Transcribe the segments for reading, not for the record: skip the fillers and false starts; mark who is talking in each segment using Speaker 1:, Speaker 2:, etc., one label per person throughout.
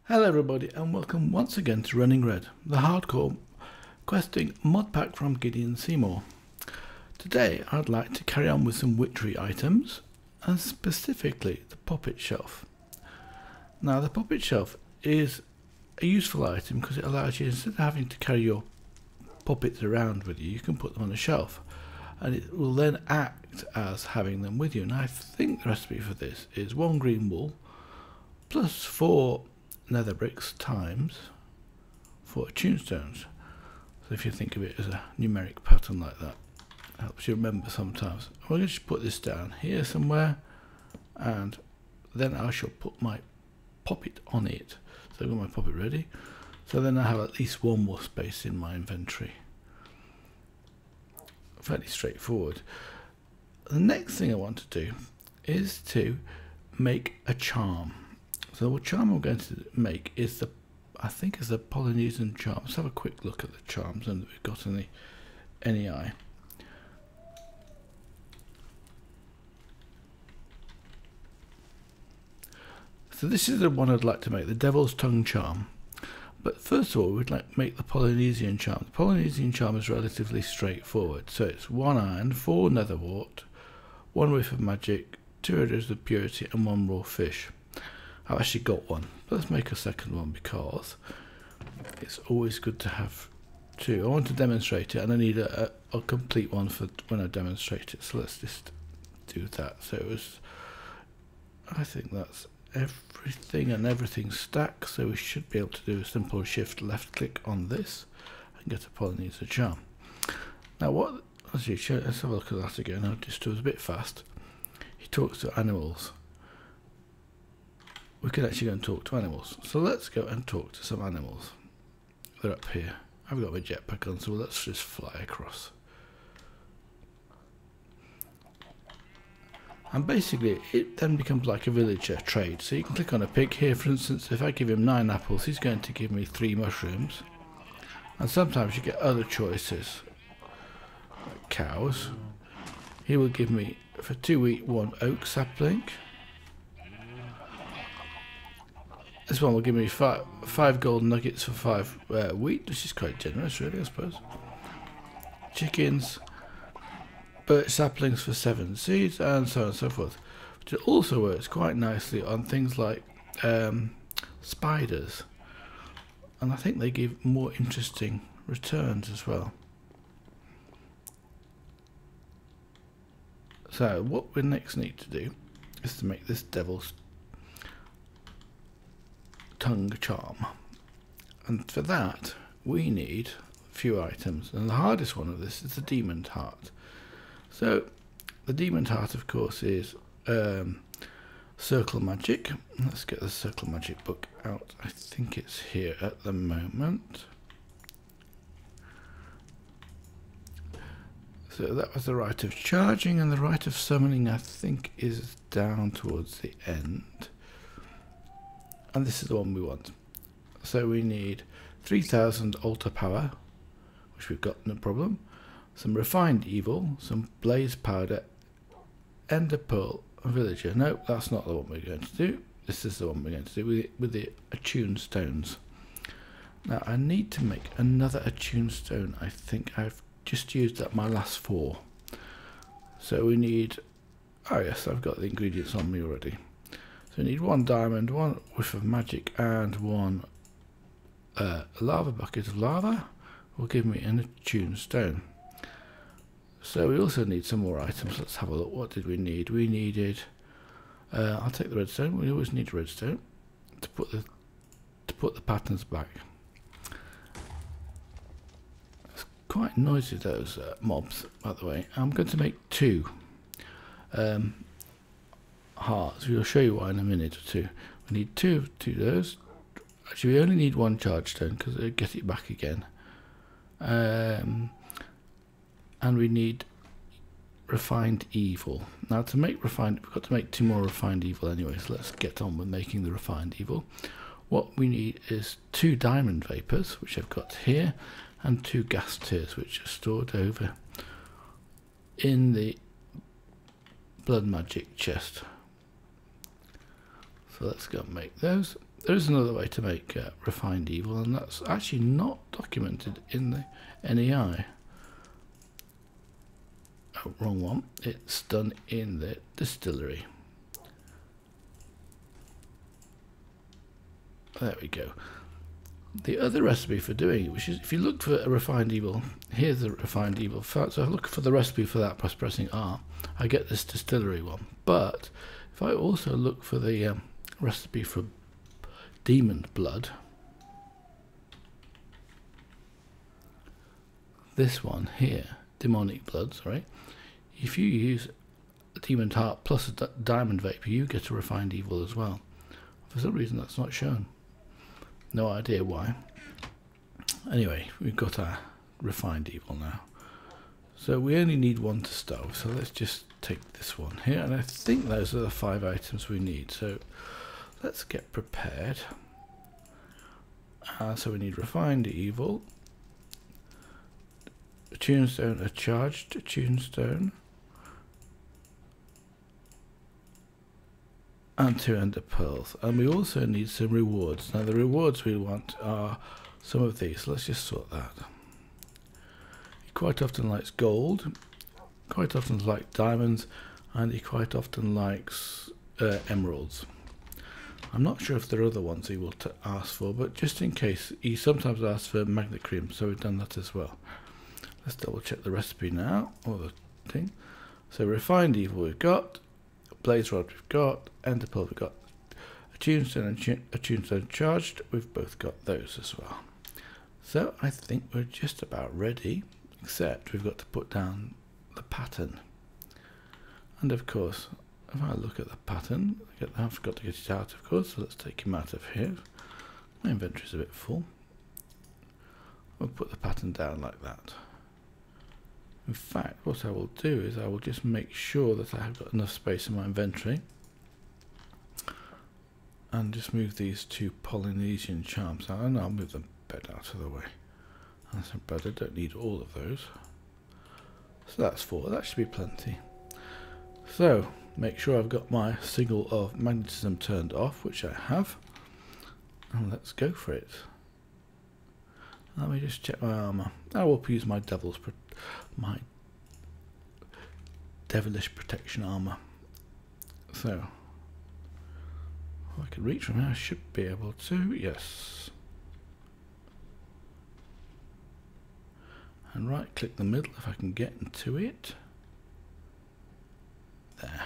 Speaker 1: Hello everybody and welcome once again to Running Red, the hardcore questing mod pack from Gideon Seymour. Today I'd like to carry on with some witchery items and specifically the puppet shelf. Now the puppet shelf is a useful item because it allows you, instead of having to carry your puppets around with you, you can put them on a shelf and it will then act as having them with you. And I think the recipe for this is 1 green wool plus 4 nether bricks times 4 tombstones. So if you think of it as a numeric pattern like that, it helps you remember sometimes. We're going to just put this down here somewhere and then I shall put my puppet on it. So I've got my puppet ready. So then I have at least one more space in my inventory. Fairly straightforward. The next thing I want to do is to make a charm. So what charm I'm going to make is the, I think is the Polynesian Charm. Let's have a quick look at the charms and that we've got in the NEI. So this is the one I'd like to make, the Devil's Tongue Charm. But first of all, we'd like to make the Polynesian Charm. The Polynesian Charm is relatively straightforward. So it's 1 iron, 4 nether wart, 1 whiff of magic, 2 arrows of purity and 1 raw fish. I've actually got one. Let's make a second one because it's always good to have 2. I want to demonstrate it and I need a complete one for when I demonstrate it. So let's just do that. So it was, I think that's everything, and everything stacks. So we should be able to do a simple shift left click on this and get a Polynesia Charm. Now what, let's have a look at that again. I just was a bit fast. He talks to animals. We can actually go and talk to animals. So let's go and talk to some animals. They're up here. I've got my jetpack on, so let's just fly across. And basically it then becomes like a villager trade. So you can click on a pig here, for instance. If I give him 9 apples, he's going to give me 3 mushrooms. And sometimes you get other choices, like cows. He will give me, for 2 wheat, 1 oak sapling. This one will give me 5 gold nuggets for 5 wheat, which is quite generous really, I suppose. Chickens, birch saplings for 7 seeds, and so on and so forth. But it also works quite nicely on things like spiders. And I think they give more interesting returns as well. So what we next need to do is to make this Devil's Tongue Charm, and for that we need a few items, and the hardest one of this is the Demon Heart. So the Demon Heart, of course, is circle magic. Let's get the circle magic book out. I think it's here at the moment. So that was the rite of charging, and the rite of summoning I think is down towards the end. And this is the one we want. So we need 3000 altar power, which we've got, no problem. Some refined evil, some blaze powder, ender pearl, and villager. No, that's not the one we're going to do. This is the one we're going to do with the attuned stones. Now I need to make another attuned stone. I think I've just used up my last 4. So we need, oh yes, I've got the ingredients on me already. So we need 1 diamond, 1 whiff of magic, and 1 lava bucket of lava will give me an attuned stone. So we also need some more items. Let's have a look. What did we need? We needed, I'll take the redstone. We always need redstone to put the patterns back. It's quite noisy, those mobs, by the way. I'm going to make 2 hearts. We'll show you why in a minute or 2. We need 2 of those. Actually, we only need 1 charge stone because it'll get it back again. And we need refined evil. Now to make refined, we've got to make 2 more refined evil anyway, so let's get on with making the refined evil. What we need is 2 diamond vapors, which I've got here, and 2 gas tears, which are stored over in the blood magic chest. So So let's go and make those. There is another way to make refined evil, and that's actually not documented in the NEI. Oh, wrong one. It's done in the distillery. There we go. The other recipe for doing it, which is, if you look for a refined evil, here's the refined evil. So I look for the recipe for that by pressing R, I get this distillery one. But if I also look for the recipe for demon blood, this one here, demonic blood, sorry, if you use a demon heart plus a diamond vapor, you get a refined evil as well. For some reason that's not shown. No idea why. Anyway, we've got our refined evil now. So we only need one to start with, so let's just take this one here, and I think those are the 5 items we need. So let's get prepared. So we need refined evil, a tunestone, a charged tunestone, and 2 ender pearls. And we also need some rewards. Now the rewards we want are some of these. Let's just sort that. He quite often likes gold, quite often likes diamonds, and he quite often likes emeralds. I'm not sure if there are other ones he will ask for, but just in case, he sometimes asks for magnet cream, so we've done that as well. Let's double check the recipe now, or the thing. So refined evil we've got, blaze rod we've got, ender pearl we've got, a tunestone and a tunestone charged, we've both got those as well. So I think we're just about ready, except we've got to put down the pattern. And of course, if I look at the pattern, I forgot to get it out, of course, so let's take him out of here. My inventory's a bit full. We'll put the pattern down like that. In fact, what I will do is I will just make sure that I have got enough space in my inventory, and just move these 2 Polynesian charms out, and I'll move them bed out of the way. And so bed, I don't need all of those. So that's 4, that should be plenty. So make sure I've got my signal of magnetism turned off, which I have, and let's go for it. Let me just check my armor. I will use my my devilish protection armor. So if I can reach from here, I should be able to. Yes. And right click the middle if I can get into it. There.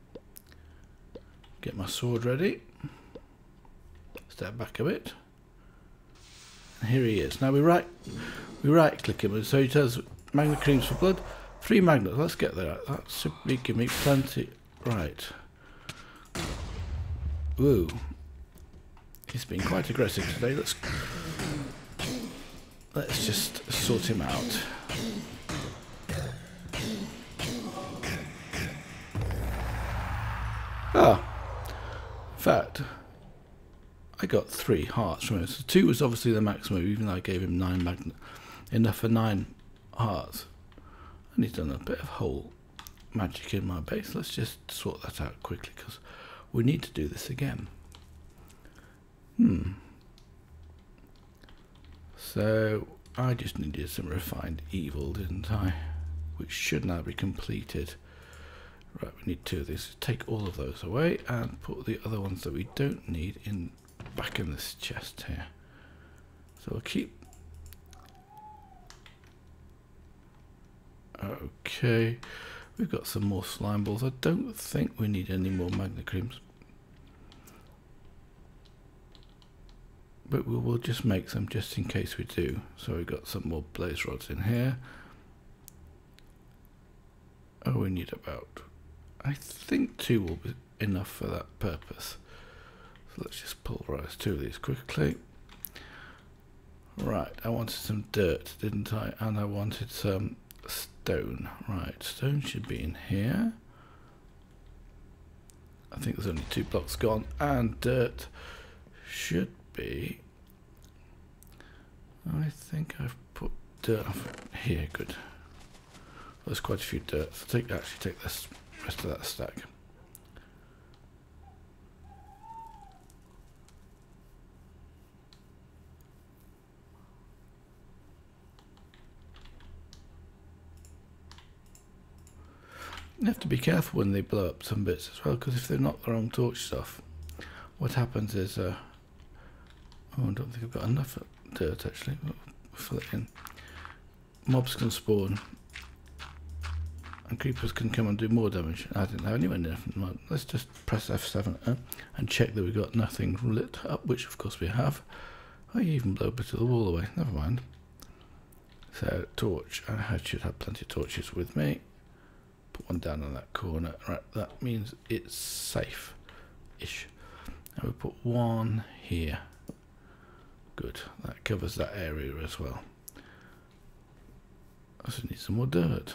Speaker 1: Get my sword ready. Step back a bit. And here he is. Now we right click him, so he tells magnet creams for blood, 3 magnets. Let's get there. That should be give me plenty. Right. Woo. He's been quite aggressive today. Let's just sort him out. Ah, in fact, I got 3 hearts from him. So 2 was obviously the maximum, even though I gave him 9 magnet, enough for 9 hearts. And he's done a bit of whole magic in my base. Let's just sort that out quickly, because we need to do this again. So I just needed some refined evil, didn't I? Which should now be completed. Right, we need 2 of these. Take all of those away and put the other ones that we don't need back in this chest here. So we'll keep. Okay, we've got some more slime balls. I don't think we need any more magnet creams, but we will just make some just in case we do. So we've got some more blaze rods in here. Oh, we need about, I think 2 will be enough for that purpose. So let's just pulverize 2 of these quickly. Right, I wanted some dirt, didn't I? And I wanted some stone. Right, stone should be in here. I think there's only 2 blocks gone, and dirt should be. I think I've put dirt here. Good. There's quite a few dirt. So actually take this rest of that stack. You have to be careful when they blow up some bits as well, because if they've knocked the wrong torches off, what happens is, oh, I don't think I've got enough dirt actually. We'll fill it in. Mobs can spawn, and creepers can come and do more damage. I didn't have anywhere near enough. Let's just press F7 and check that we've got nothing lit up, which of course we have. Oh, you even blow a bit of the wall away. Never mind. So torch. I should have plenty of torches with me. Put one down in that corner. Right, that means it's safe-ish. And we put one here. Good. That covers that area as well. I just need some more dirt.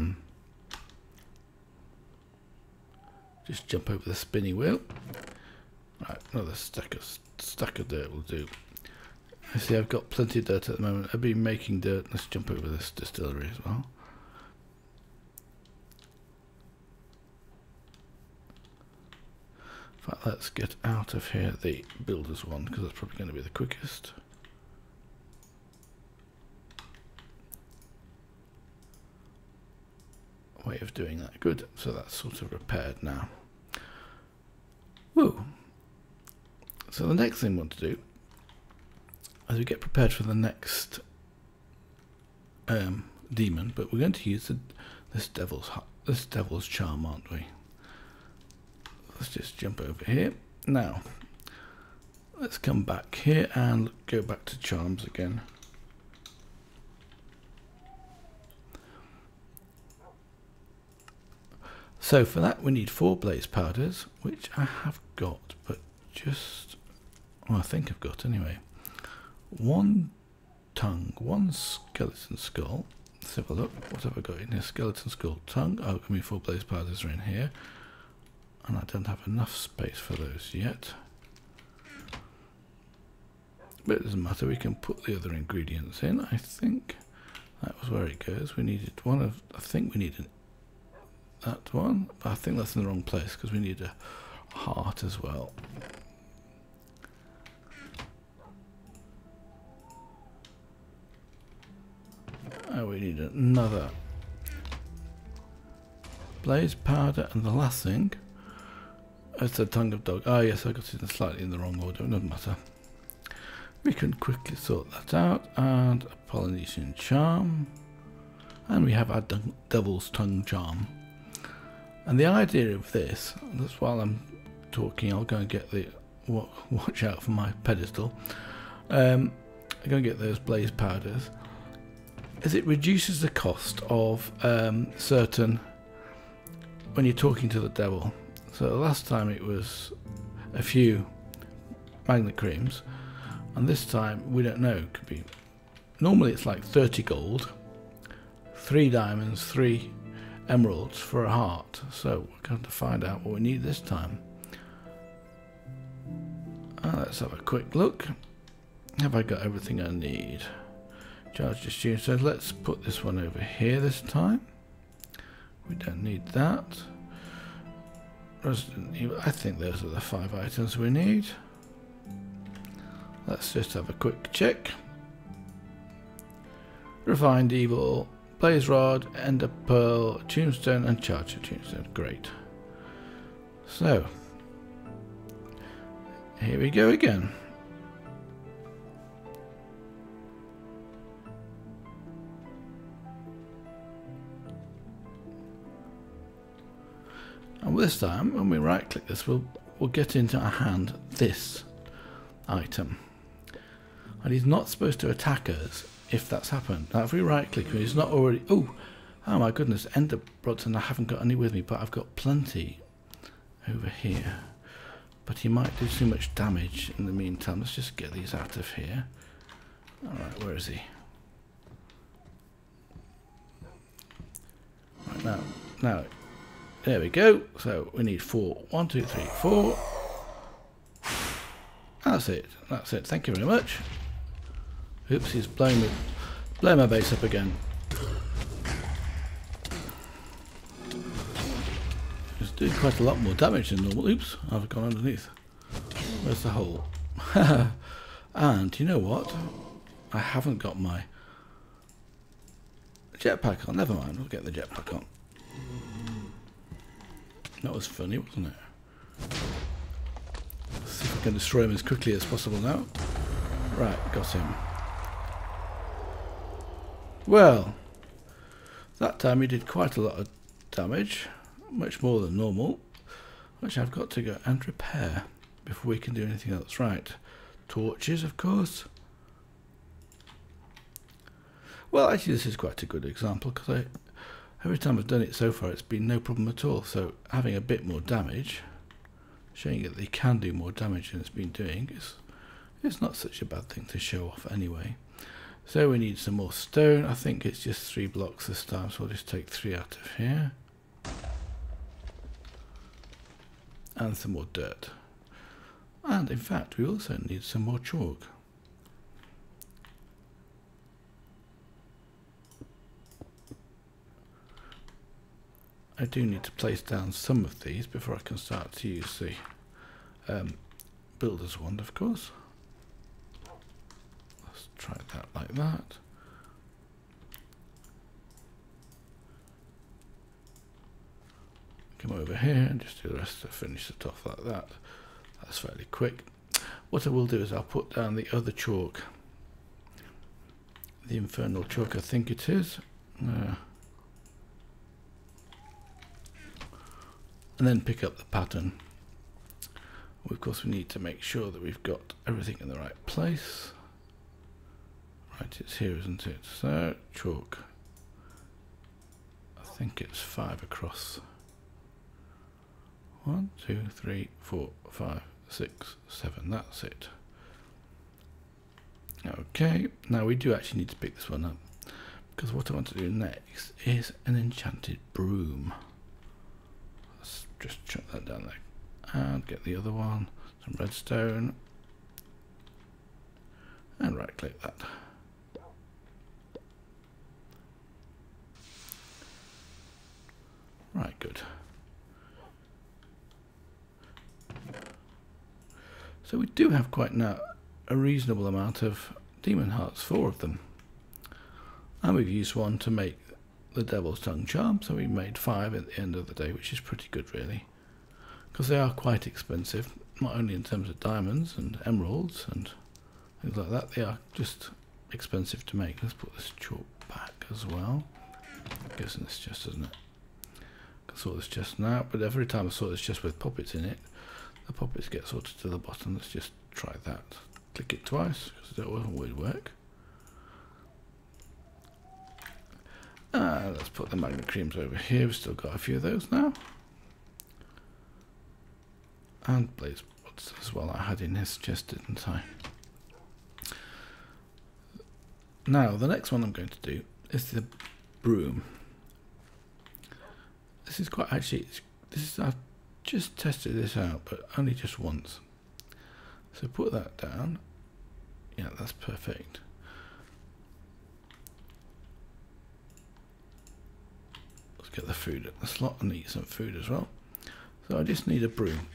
Speaker 1: Just jump over the spinny wheel. Right, another stack of dirt will do. I see I've got plenty of dirt at the moment. I've been making dirt. Let's jump over this distillery as well. In fact, let's get out of here the builder's one, because that's probably going to be the quickest. Way of doing that. Good. So that's sort of repaired now. Woo! So the next thing we want to do, as we get prepared for the next demon, but we're going to use this devil's charm, aren't we? Let's just jump over here. Now, let's come back here and go back to charms again. So for that we need 4 blaze powders, which I have got, but just, well, I think I've got anyway. 1 tongue, 1 skeleton skull. Let's have a look. What have I got in here? Skeleton skull, tongue. Oh, I mean 4 blaze powders are in here, and I don't have enough space for those yet. But it doesn't matter. We can put the other ingredients in. I think that was where it goes. We needed one of. I think we needed that one, but I think that's in the wrong place because we need a heart as well. Oh, we need another blaze powder, and the last thing is the tongue of dog. Oh yes, I got it slightly in the wrong order. It doesn't matter. We can quickly sort that out, and a Polynesian Charm, and we have our Devil's Tongue Charm. And the idea of this, that's while I'm talking, I'll go and get the, watch out for my pedestal, I'll go and get those blaze powders, is it reduces the cost of certain, when you're talking to the devil. So last time it was a few magnet creams, and this time we don't know, it could be, normally it's like 30 gold, 3 diamonds, 3 emeralds for a heart. So we're going to find out what we need this time. Let's have a quick look. Have I got everything I need? Charge this tune. So let's put this one over here this time. We don't need that. Resident Evil. I think those are the 5 items we need. Let's just have a quick check. Refined Evil, Blaze Rod, Ender Pearl, Tombstone, and Charger Tombstone. Great. So, here we go again. And this time, when we right click this, we'll get into our hand this item. And he's not supposed to attack us if that's happened. Now if we right click, he's not already, oh my goodness, Ender Rods, and I haven't got any with me, but I've got plenty over here. But he might do too much damage in the meantime. Let's just get these out of here. Alright, where is he? Right, now, there we go. So we need 4. 1, 2, 3, 4. That's it. That's it. Thank you very much. Oops, he's blowing my base up again. He's doing quite a lot more damage than normal. Oops, I've gone underneath. Where's the hole? And you know what? I haven't got my jetpack on. Never mind, we'll get the jetpack on. That was funny, wasn't it? Let's see if we can destroy him as quickly as possible now. Right, got him. Well, that time he did quite a lot of damage, much more than normal, which I've got to go and repair before we can do anything else. Right, torches, of course. Well, actually, this is quite a good example because every time I've done it so far, it's been no problem at all. So having a bit more damage, showing that they can do more damage than it's been doing, is not such a bad thing to show off anyway. So we need some more stone. I think it's just 3 blocks this time, so I'll just take 3 out of here. And some more dirt. And in fact, we also need some more chalk. I do need to place down some of these before I can start to use the builder's wand, of course. Let's try that like that. Come over here and just do the rest to finish it off like that. That's fairly quick. What I will do is I'll put down the other chalk, the infernal chalk I think it is, and then pick up the pattern. Of course we need to make sure that we've got everything in the right place. Right, it's here, isn't it? So chalk, I think it's 5 across. 1, 2, 3, 4, 5, 6, 7. That's it. Okay, now we do actually need to pick this one up because what I want to do next is an enchanted broom. Let's just chuck that down there and get the other one, some redstone, and right click that. Right, good. So we do have quite now a reasonable amount of demon hearts, 4 of them. And we've used 1 to make the Devil's Tongue charm, so we made 5 at the end of the day, which is pretty good really. Because they are quite expensive, not only in terms of diamonds and emeralds and things like that, they are just expensive to make. Let's put this chalk back as well. I'm guessing this chest, isn't it? I saw this chest now, but every time I saw this chest with poppets in it, the poppets get sorted to the bottom. Let's just try that. Click it twice, because it doesn't always work. Let's put the magnet creams over here. We've still got a few of those now. And blaze pots as well. I had in his chest, didn't I? Now, the next one I'm going to do is the broom. This is quite actually, I've just tested this out, but only just once. So put that down. Yeah, that's perfect. Let's get the food at the slot and eat some food as well. So I just need a broom.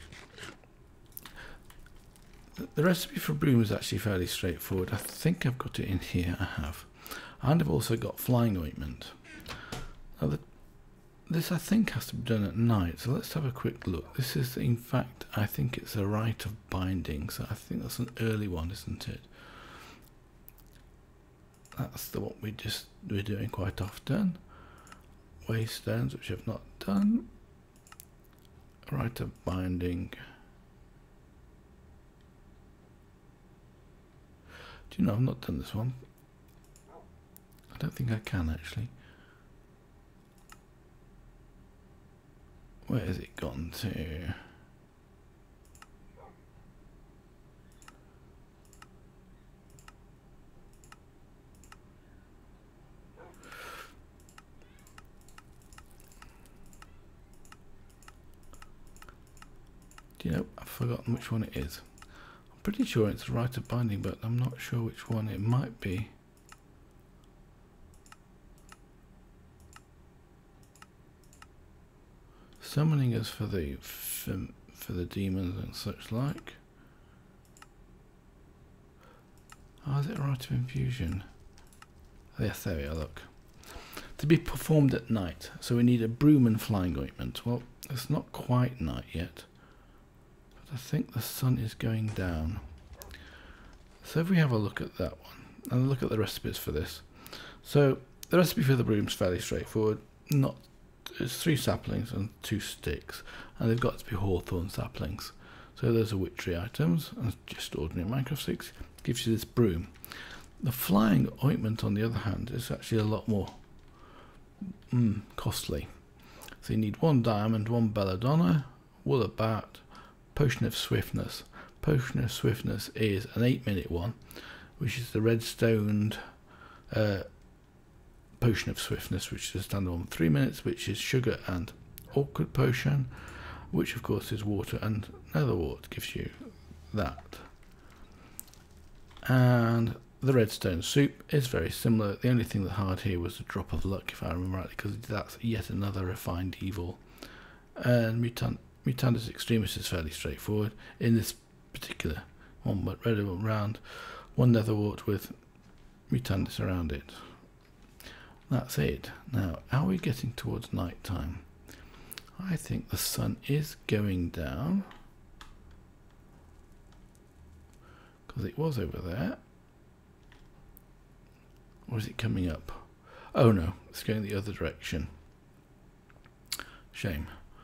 Speaker 1: The recipe for broom is actually fairly straightforward. I think I've got it in here. I have. And I've also got flying ointment. Now this I think has to be done at night, so let's have a quick look. This is, in fact, I think it's a rite of binding, so I think that's an early one, isn't it? That's the one we're doing quite often. Waystones, which I've not done. Rite of binding. Do you know, I've not done this one. I don't think I can actually. Where has it gone to? Do you know, I've forgotten which one it is. I'm pretty sure it's Rite of Binding, but I'm not sure which one it might be. Summoning us for the demons and such like. Oh, is it a Rite of Infusion? Oh, yes, there we are, look. to be performed at night. So we need a broom and flying ointment. Well, it's not quite night yet, but I think the sun is going down. So if we have a look at that one and look at the recipes for this. So the recipe for the broom is fairly straightforward. It's 3 saplings and 2 sticks, and they've got to be hawthorn saplings. So those are witchery items, and just ordinary Minecraft sticks gives you this broom. The flying ointment, on the other hand, is actually a lot more costly. So you need 1 diamond, 1 belladonna, wool of bat, potion of swiftness. Potion of swiftness is an 8-minute one, which is the redstoned potion of swiftness, which is a standard one, 3 minutes, which is sugar and awkward potion, which of course is water and nether wart, gives you that. And the redstone soup is very similar. The only thing that hard here was a drop of luck, if I remember rightly, because that's yet another refined evil. And Mutandis Extremis is fairly straightforward in this particular one, but red one round, 1 nether wart with Mutandis around it. That's it. Now, are we getting towards night time? I think the sun is going down, because it was over there. Or is it coming up? Oh no, it's going the other direction. Shame.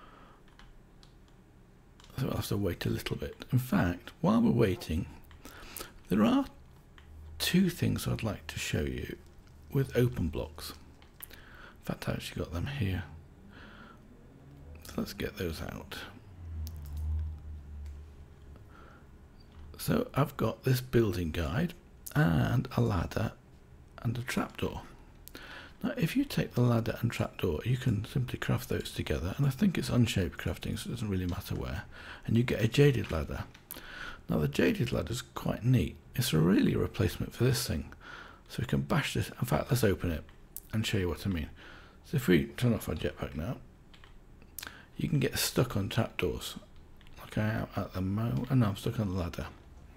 Speaker 1: So I'll have to wait a little bit. In fact, while we're waiting, there are 2 things I'd like to show you with open blocks. In fact, I actually got them here. So let's get those out. So I've got this building guide and a ladder and a trapdoor. Now if you take the ladder and trapdoor, you can simply craft those together, and I think it's unshaped crafting, so it doesn't really matter where, and you get a jaded ladder. Now the jaded ladder is quite neat. It's really a replacement for this thing. So we can bash this. In fact, let's open it and show you what I mean. So if we turn off our jetpack now, you can get stuck on trapdoors like I am at the moment. And now I'm stuck on the ladder.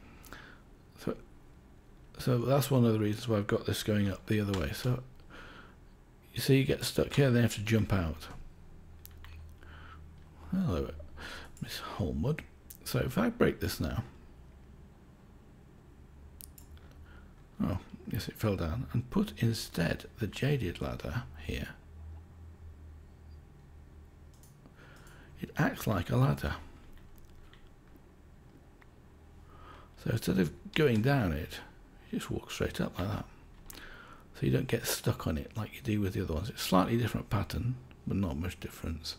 Speaker 1: So that's one of the reasons why I've got this going up the other way. So you see, you get stuck here, then you have to jump out. Hello, Miss Holmwood. So if I break this now, oh yes, it fell down, and put instead the jaded ladder here, it acts like a ladder. So instead of going down it, you just walk straight up like that. So you don't get stuck on it like you do with the other ones. It's a slightly different pattern, but not much difference.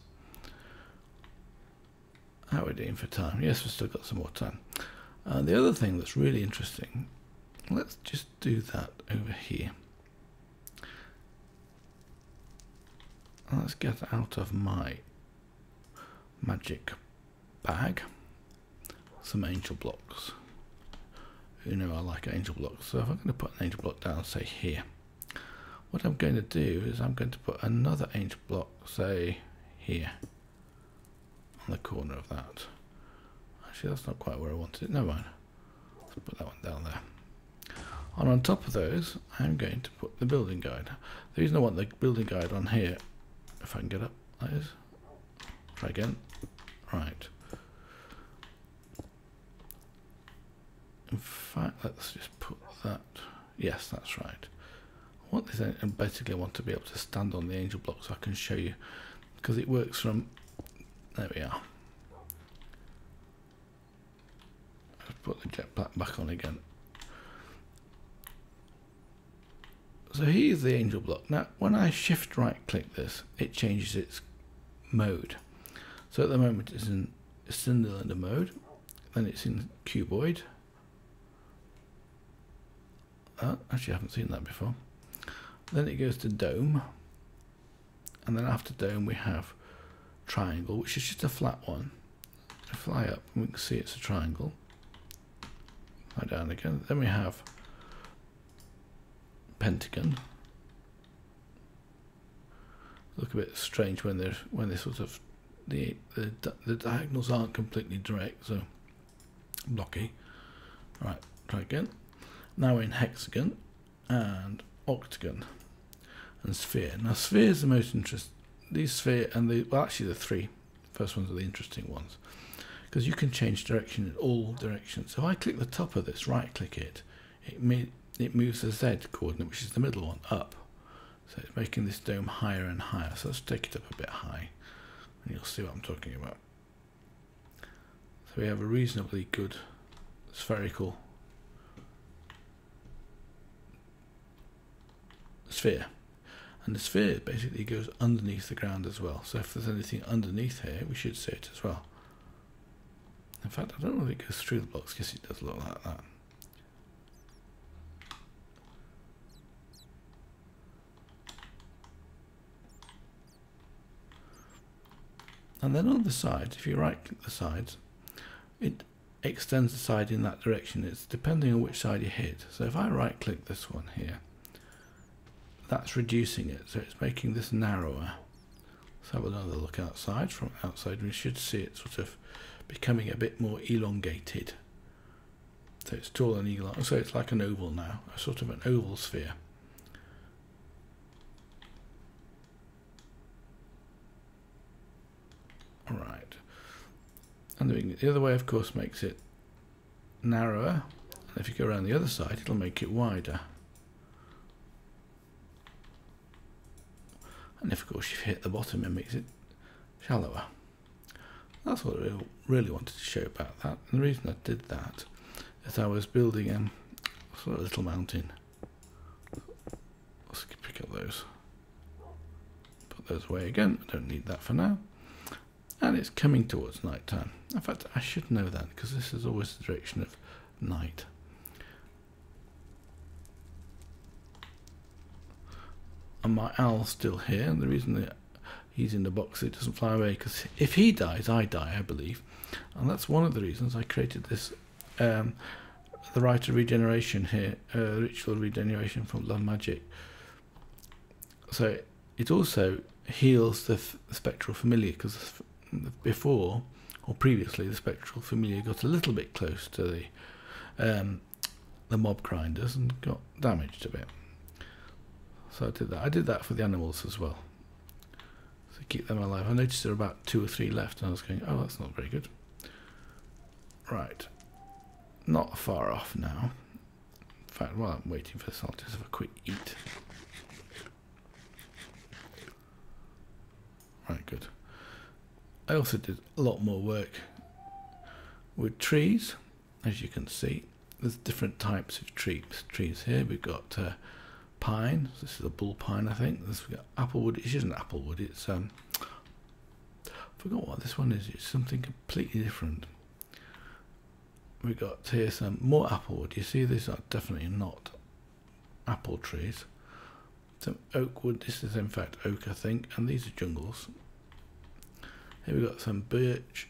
Speaker 1: How are we doing for time? Yes, we've still got some more time. The other thing that's really interesting, let's just do that over here. Let's get out of my magic bag some angel blocks. You know I like angel blocks, so if I'm going to put an angel block down, say here, what I'm going to do is I'm going to put another angel block, say here, on the corner of that. Actually, that's not quite where I wanted it. Never mind. Let's put that one down there. And on top of those, I'm going to put the building guide. The reason I want the building guide on here, if I can get up, that is. Try again. Right. In fact, let's just put that. Yes, that's right. I want this, and basically I want to be able to stand on the angel block so I can show you, because it works from. There we are. Let's put the jetpack back on again. So here's the angel block. Now, when I shift right click this, it changes its mode. So at the moment it's in cylinder mode, then it's in cuboid. Actually, I haven't seen that before. Then it goes to dome, and then after dome we have triangle, which is just a flat one. I fly up and we can see it's a triangle. Fly down again. Then we have pentagon. Look a bit strange when they're sort of the diagonals aren't completely direct, so blocky. Right, try again. Now we're in hexagon and octagon. and sphere. Now sphere is the most interesting. These sphere and the, well, actually the three first ones are the interesting ones, because you can change direction in all directions. So if I click the top of this, right click it, it moves the Z coordinate, which is the middle one, up. So it's making this dome higher and higher. So let's take it up a bit high and you'll see what I'm talking about. So we have a reasonably good spherical sphere. And the sphere basically goes underneath the ground as well. So if there's anything underneath here, we should see it as well. In fact, I don't know if it goes through the blocks. Yes, it does look like that. And then on the side, if you right click the sides, it extends the side in that direction. It's depending on which side you hit. So if I right click this one here, that's reducing it, so it's making this narrower. Let's have another look outside. From outside we should see it sort of becoming a bit more elongated. So it's tall and elongated, so it's like an oval now, a sort of an oval sphere. Alright. And doing it the other way, of course, makes it narrower. And if you go around the other side, it'll make it wider. And if, of course, you hit the bottom, it makes it shallower. That's what I really wanted to show about that. And the reason I did that is I was building a sort of little mountain. Let's pick up those. Put those away again. I don't need that for now. And it's coming towards night time. In fact, I should know that because this is always the direction of night. And my owl's still here, and the reason that he's in the box, it doesn't fly away, because if he dies, I die, I believe. And that's one of the reasons I created this, the rite of regeneration here, ritual regeneration from Love Magic. So it also heals the spectral familiar, because before, or previously, the spectral familiar got a little bit close to the mob grinders and got damaged a bit. So I did that. I did that for the animals as well, so keep them alive. I noticed there are about 2 or 3 left, and I was going, oh, that's not very good. Right, not far off now. In fact, while I'm waiting for this, I'll just have a quick eat. Right, good. I also did a lot more work with trees. As you can see, there's different types of trees here. We've got pine. This is a bull pine, I think. We've got applewood. It isn't applewood. It's I forgot what this one is. It's something completely different. We got here some more applewood. You see, these are definitely not apple trees. Some oak wood. This is in fact oak, I think, and these are jungles. Here we got some birch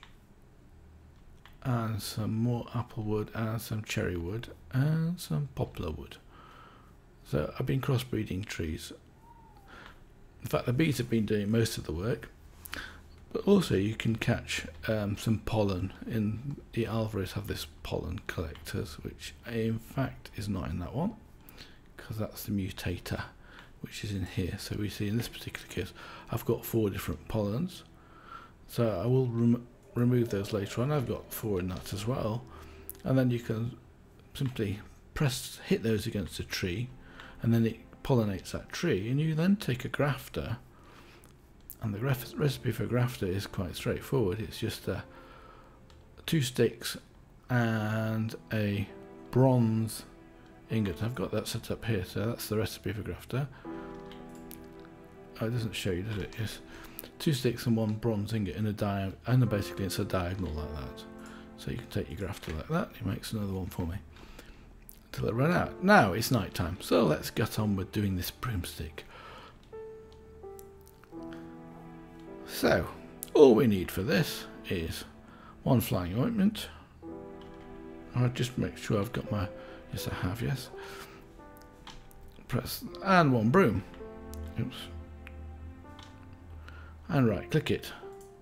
Speaker 1: and some more applewood and some cherry wood and some poplar wood. So I've been crossbreeding trees. In fact, the bees have been doing most of the work, but also you can catch some pollen. In the Alvarez have this pollen collectors, which in fact is not in that one, because that's the mutator, which is in here. So we see in this particular case, I've got 4 different pollens. So I will remove those later on. I've got 4 in that as well, and then you can simply hit those against a tree, and then it pollinates that tree, and you then take a grafter, and the recipe for a grafter is quite straightforward. It's just 2 sticks and a bronze ingot. I've got that set up here, so that's the recipe for grafter. Oh, it doesn't show you, does it? Yes, 2 sticks and 1 bronze ingot in a and basically it's a diagonal like that. So you can take your grafter like that. He makes another one for me until I run out. Now it's night time, so let's get on with doing this broomstick. So all we need for this is 1 flying ointment. I'll just make sure I've got my, yes I have, yes. Press, and 1 broom. Oops. And right click it.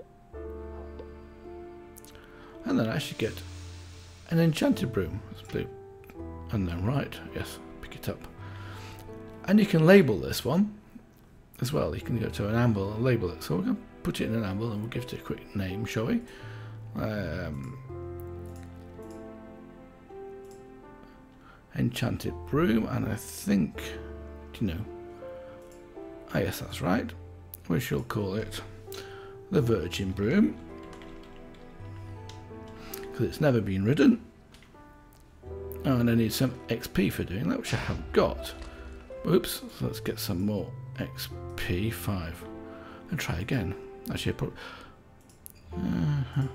Speaker 1: And then I should get an enchanted broom. It's blue. And then right, yes, pick it up. And you can label this one. as well. You can go to an anvil and label it. So we're going to put it in an anvil and we'll give it a quick name, shall we? Enchanted Broom, and I think, yes, that's right. We shall call it the Virgin Broom, because it's never been ridden. Oh, and I need some XP for doing that, which I haven't got. Oops, so let's get some more XP, 5, and try again. Actually, there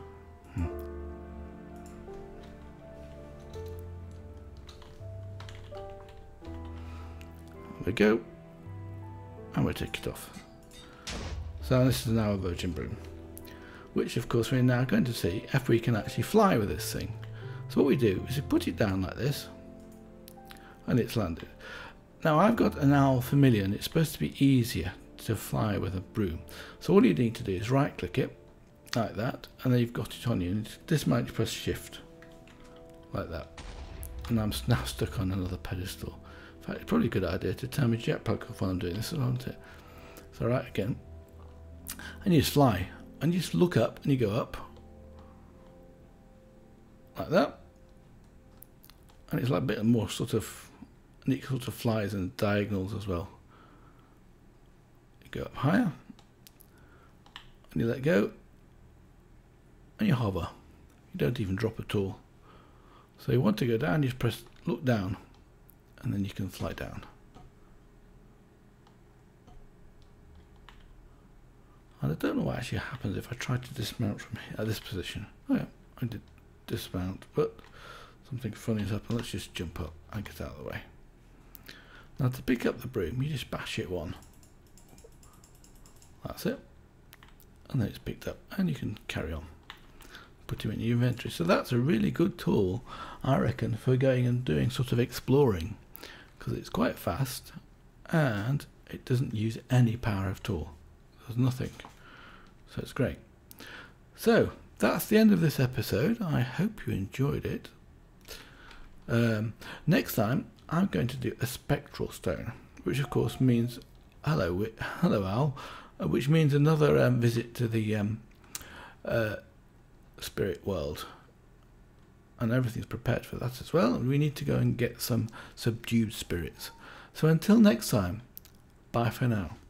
Speaker 1: we go, and we'll take it off. So this is now a Virgin Broom, which of course we're now going to see if we can actually fly with this thing. So what we do is we put it down like this, and it's landed. Now I've got an owl familiar, and it's supposed to be easier to fly with a broom. So all you need to do is right click it like that, and then you've got it on you, and this might press shift like that, and I'm now stuck on another pedestal. In fact, it's probably a good idea to turn my jetpack off while I'm doing this, isn't it? So right again, and you just fly, and you just look up, and you go up like that, and it's like a bit more sort of, and it sort of flies in diagonals as well. You go up higher, and you let go, and you hover. You don't even drop at all. So you want to go down, you just press look down, and then you can fly down. And I don't know what actually happens if I try to dismount from here at this position. Oh yeah, I did dismount, but something funny has happened. Let's just jump up and get out of the way. Now to pick up the broom, you just bash it one. That's it. And then it's picked up, and you can carry on. Put him in your inventory. So that's a really good tool, I reckon, for going and doing sort of exploring, because it's quite fast and it doesn't use any power at all. There's nothing. So it's great. So that's the end of this episode. I hope you enjoyed it. Next time I'm going to do a spectral stone, which of course means hello owl, which means another visit to the spirit world, and everything's prepared for that as well, and we need to go and get some subdued spirits. So until next time, bye for now.